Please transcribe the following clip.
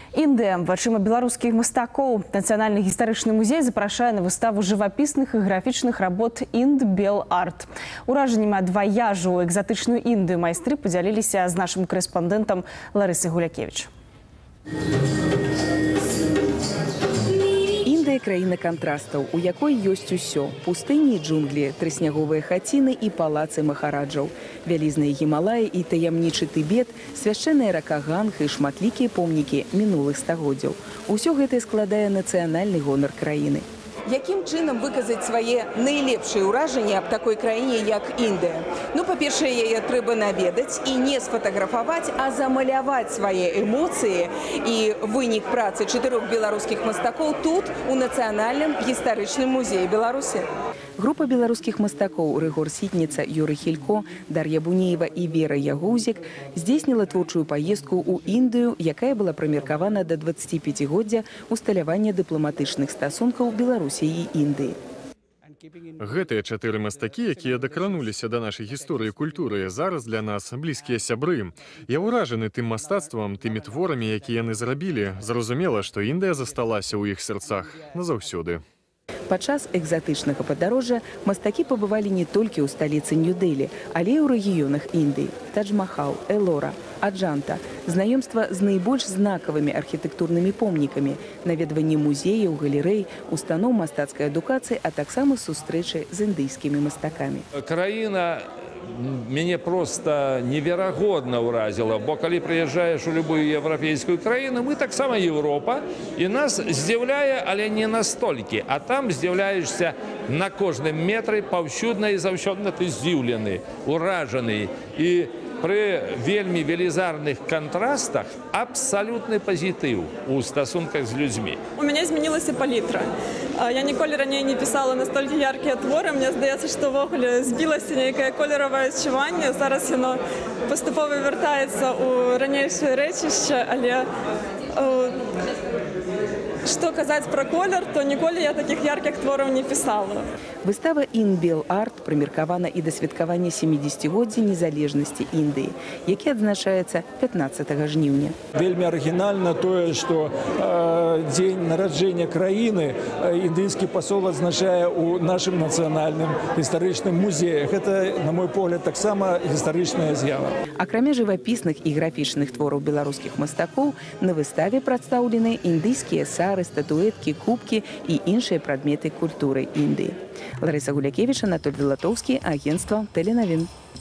Індыя вачыма беларускіх мастакоў. Нацыянальны гістарычны музей запрашае на выставу жывапісных і графічных работ «Инд-Бел-Арт». Уражаннямі ад ваяжу ў экзатычную Індыю майстры падзяліліся з нашым корэспандэнтам Ларысай Гулякевіч. Індыя – краіна кантрастаў, у якой ёсць усё – пустыні і джунглі, трысняговыя хаціны і палацы махараджаў, вялізныя Гімалаі і таямнічы Тыбет, свяшчэнная рака Ганг і шматлікія помнікі мінулых стагоддзяў. Усё гэта складае нацыянальны гонар краіны. Якім чынам выказаць свае найлепшыя ўражанні аб такой краіне, як Індыя? Ну, па-першае, яе трэба наведаць і не сфотаграфаваць, а замаляваць свае эмоцыі. І вынік працы 4 беларускіх мастакоў тут, у Нацыянальным гістарычным музеі Беларусі. Група беларускіх мастакоў Рыгор Сітніца, Юрый Хілько, Дар'я Бунеева і Вера Ягузік здзейсніла творчую паездку ў Індыю, якая была прымеркавана да 25годдзя усталявання дыпламатычных стасункаў Беларусі і Індыі. Гэтыя 4 мастакі, якія дакрануліся да нашай гісторыі і культуры, зараз для нас блізкія сябры. Я ўражаны тым мастацтвам, тымі творамі, якія яны зрабілі. Зразумела, што Індыя засталася ў іх сэрцах назаўсёды. Падчас экзатычнага падарожжа мастакі пабывалі не толькі ў сталіцы Нью-Дэлі, але і ў рэгіёнах Індыі – Тадж-Махал, Элора, Аджанта, знаёмства з найбольш знакавымі архітэктурнымі помнікамі, наведванне музеяў, галерэй, устаноў мастацкай адукацыі, а таксама сустрэчы з індыйскімі мастакамі. Краіна мяне просто неверагодна ўразіла, бо калі прыязджаеш у любую еўрапейскую краіну, мы таксама Еўропа, і нас здзіўляе, але не настолькі, а там здзіўляешся на кожным метры, паўсюдна і заўсёдна ты здзіўлены, уражаны. І пры вельмі велізарных кантрастах абсалютны пазітыў у стасунках з людзьмі. У мяне змянілася палітра. Я ніколі раней не пісала настолькі яркія творы. Мне здаецца, што ўвогуле збілася нейкае колеравае адчуванне. Зараз яно паступова вяртаецца ў ранейшае рэчышча, але што казаць пра колер, то ніколі я такіх яркіх твораў не пісала. Выстава «Инд-Бел-Арт» прымеркавана і да святкавання 70годдзя незалежнасці Індыі, які адзначаецца 15 жніўня. Вельмі арыгінальна тое, што дзень нараджэння краіны індыйскі пасол адзначае ў нашым нацыянальным гістарычным музеі. Гэта, на мой погляд, таксама гістарычная з'ява. Акрамя жывапісных і графічных твораў беларускіх мастакоў, на выставе прадстаўлены індыйскія сары, статуэткі, кубкі і іншыя прадметы культуры Індыі. Ларыса Гулякевіч, Анатоль Вілатоўскі, агенцтва Тэленавін.